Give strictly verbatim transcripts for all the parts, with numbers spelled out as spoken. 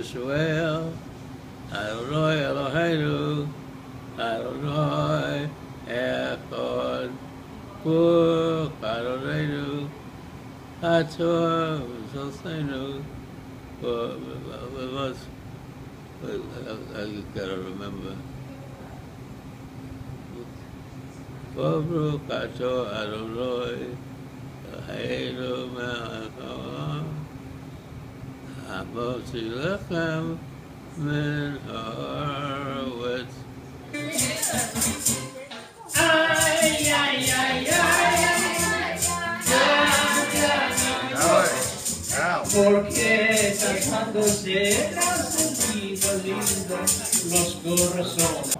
Yisrael, Adonai Eloheinu, Adonai Echad, Baruch Adonai, Ator V'Zolseinu. Well, I just gotta remember. Baruch Ator Adonai Eloheinu melech haolam, hamotzi lechem min haaretz. Ay, ay, ay, ay. Porque cantando serás un lindo, lindo los corazones.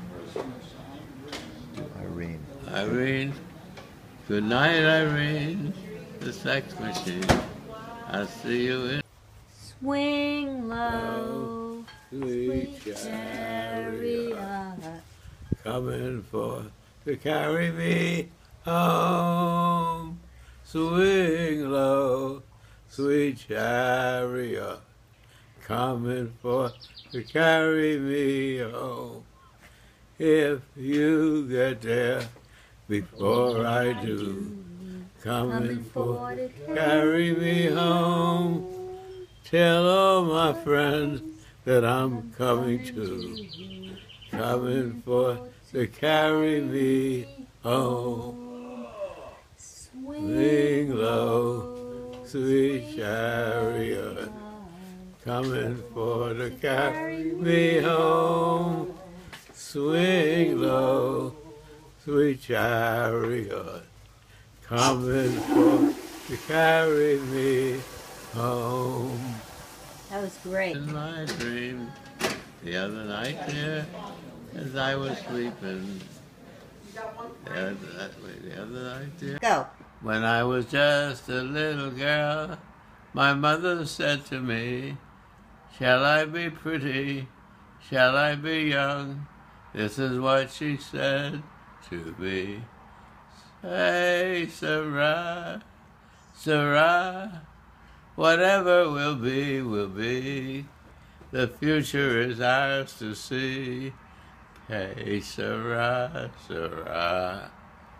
Irene. Irene. Good night, Irene. The sex machine. I'll see you in. Swing low, Sweet sweet chariot, chariot. coming for to carry me home. Swing low, sweet chariot, coming for to carry me home. If you get there before I do, coming for to carry me home. Tell all my friends that I'm coming too, coming for to carry me home. Swing low, sweet chariot, coming for to carry me home. Swing low, sweet chariot, coming for to carry me home. That was great. In my dream, the other night there, as I was sleeping, the other, that way, the other night there, Go. when I was just a little girl, my mother said to me, shall I be pretty? Shall I be young? This is what she said to me. Say, Sarah, Sarah, whatever will be, will be. The future is ours to see. Hey, Sarah, Sarah.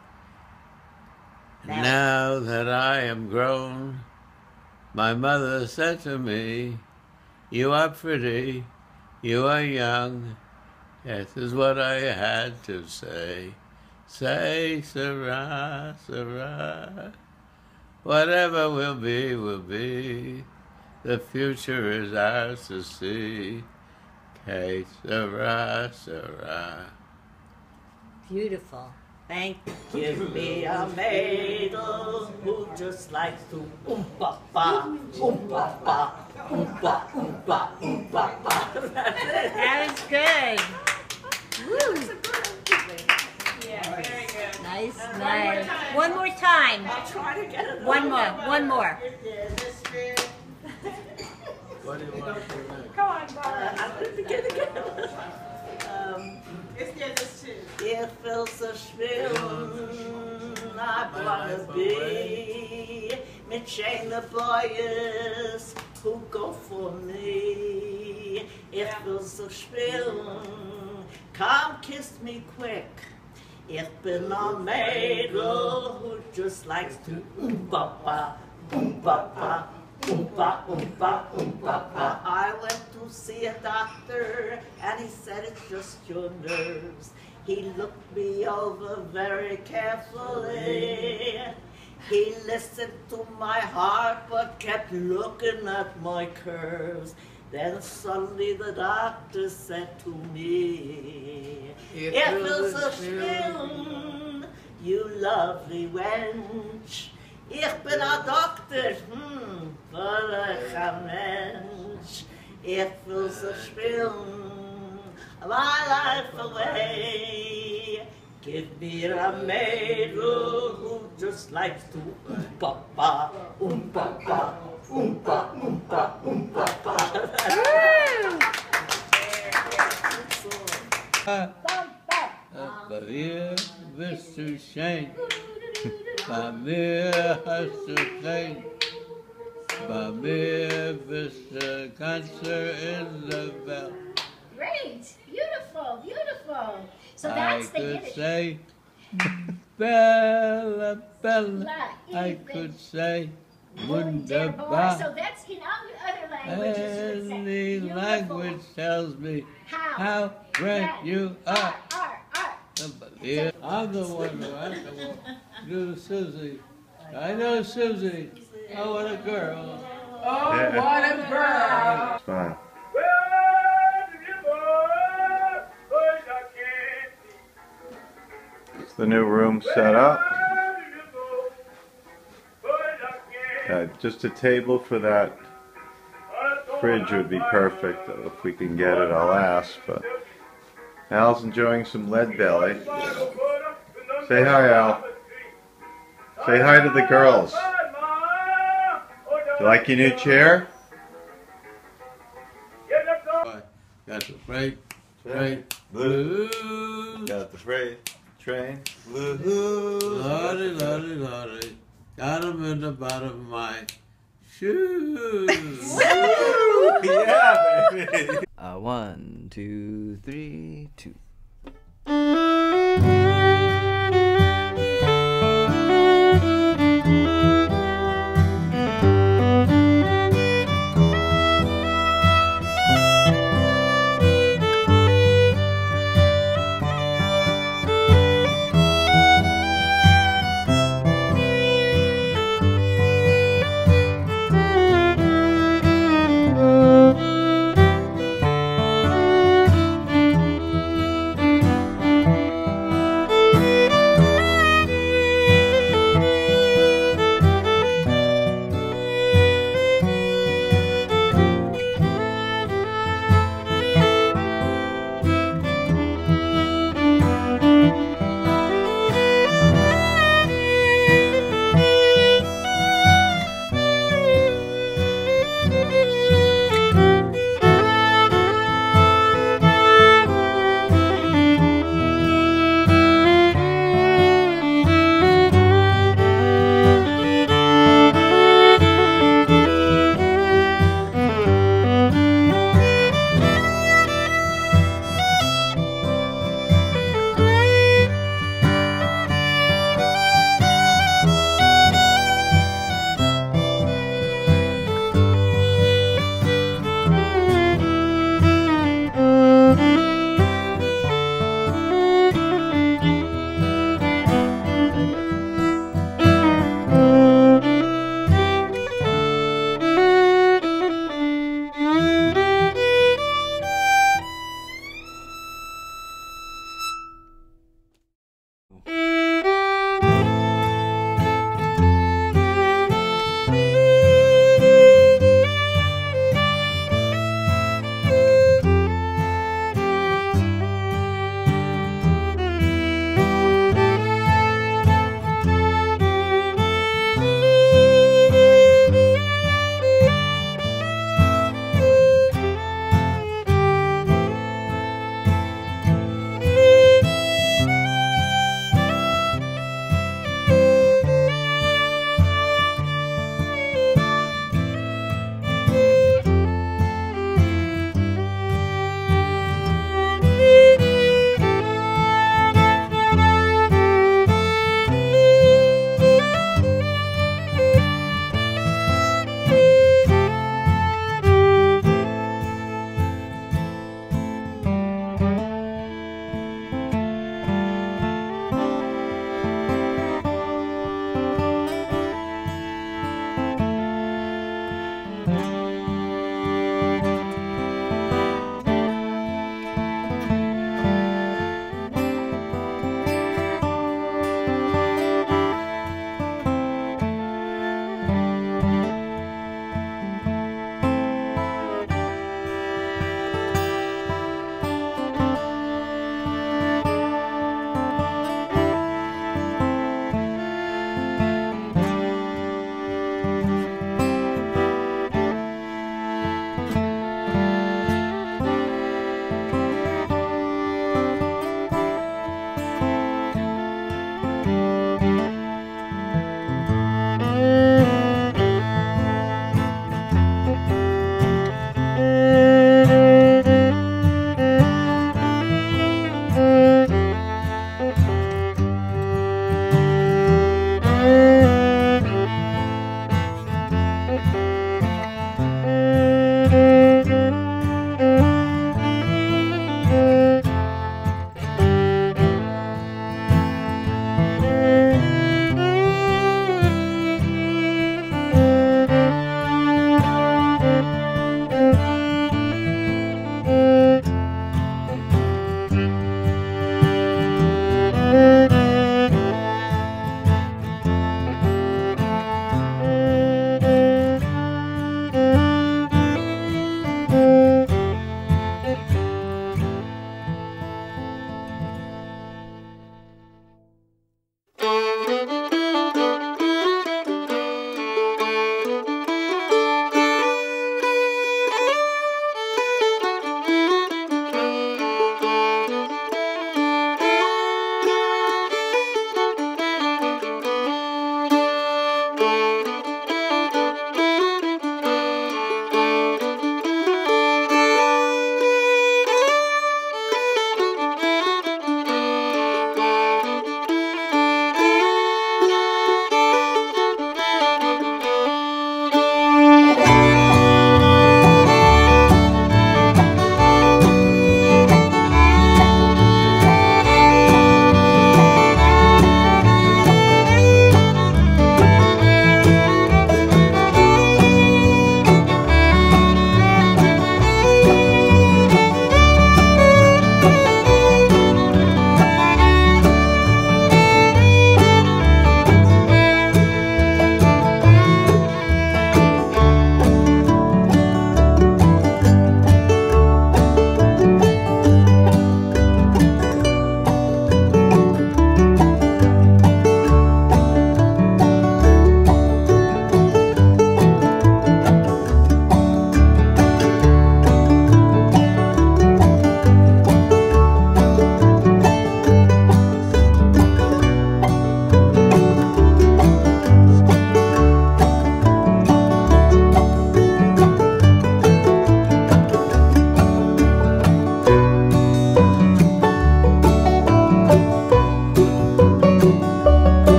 Now that I am grown, my mother said to me, you are pretty, you are young. This is what I had to say. Say, Sarah, Sarah, whatever will be, will be. The future is ours to see. Que sera, sera. Beautiful. Thank you. Give me a maidel who just likes to oompa pa, oompa pa, oompa, oompa, oompa pa. That was good. Woo. Yeah, very good. Nice, nice. One more time. I'll try to get it. One more, one more. What do you want to do next? Come on, Bob. I'm going to begin again. Um, ich will so schwimmen, I wanna be mit schönen Boys who go for me. Ich will so schwimmen, come kiss me quick. Ich bin a maidel who just likes to oompa-pa, oompa-pa, oompa, oompa, oompa-pa. I went to see a doctor and he said it's just your nerves. He looked me over very carefully. He listened to my heart but kept looking at my curves. Then suddenly the doctor said to me, "Ich will so schwimmen, you lovely wench. Ich bin a doctor, hm, welch a Mensch. Ich will so schwimmen, my life away. Give me a maidel who just likes to oompa-pa, oompa-pa, oompa, oompa, oompa-pa." Bei mir wirst du schenken, bei mir hast du kein. magnificent concert in the bell. Great, beautiful, beautiful. So I that's the could Yiddish. say, Bella, Bella. La, I even. could say, Wunderbar. wunderbar. So that's in all the other languages. you would say. Any Beautiful. language tells me How, how great Yeah. you are. Are, are, are. Yeah, I'm the one who has to do Susie. I know Susie. Oh, what a girl. Oh, what a girl. It's fine. It's the new room set up. Uh, just a table for that fridge would be perfect. If we can get it, I'll ask. But Al's enjoying some lead belly. Say hi, Al. Say hi to the girls. You like your new chair? Got the freight, freight, blue. Got the freight train. Lordy, lordy, lordy. Got 'em in the bottom of my shoes. Yeah, baby. Uh, one, two, three, two.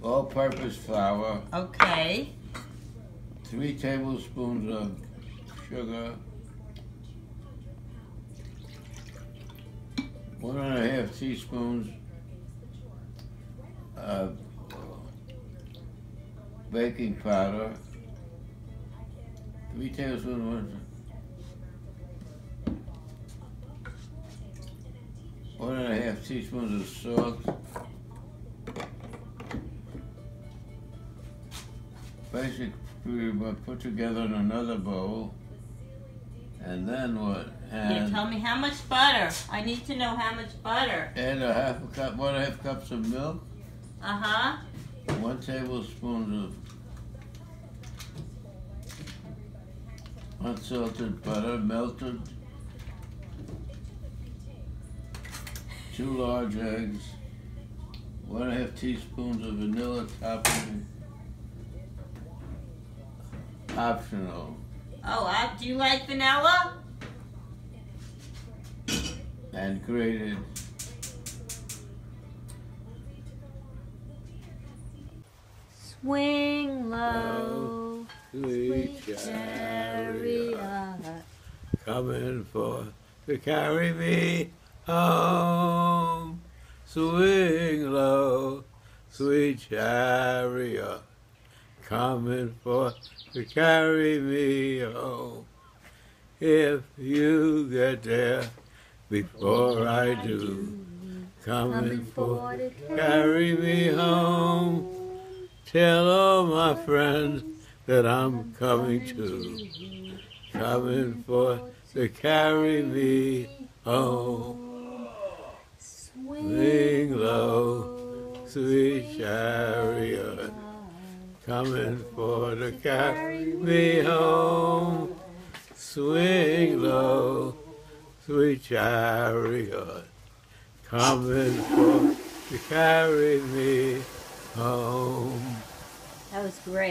all-purpose flour, Okay. three tablespoons of sugar, one and a half teaspoons of baking powder, three tablespoons, one and a half teaspoons of salt, basic put together in another bowl, and then what? Yeah, tell me how much butter. I need to know how much butter. Add a half a cup, one and a half cups of milk, Uh-huh. one tablespoon of unsalted butter, melted, two large eggs, one and a half teaspoons of vanilla topping, optional, Oh, uh, do you like vanilla? and grated. Swing low, Sweet chariot. coming forth to carry me home. Swing low, sweet chariot, coming forth to carry me home. If you get there before I do, coming forth to carry me home. Tell all my friends that I'm coming too, coming forth to carry me home. Swing low, sweet chariot, coming forth to carry me home. Swing low, sweet chariot, coming forth to carry me home. That was great.